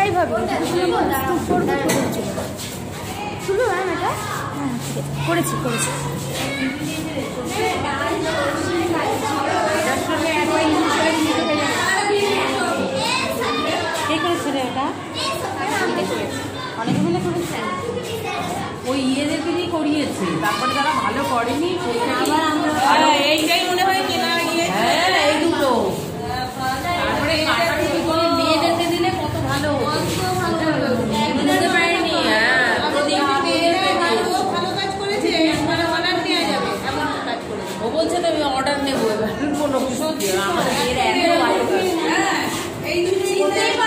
এটাই ভাবি শুনলো ম্যাম এটা। হ্যাঁ ঠিক আছে, করেছি করেছি। কে করেছে রে এটা? অনেকে মিলে করেছে, ওই ইয়েদেরকে দিয়ে করিয়েছে, তারপরে যারা ভালো করেনি আবার আমরা এইটাই মনে হয় কেনা গিয়ে। হ্যাঁ এই দুটো, তারপরে মেয়েদেরকে দিলে কত ভালো বুঝতে পারিনি। হ্যাঁ ও বলছে তো আমি অর্ডার নেবো, এবার কোনো আমাদের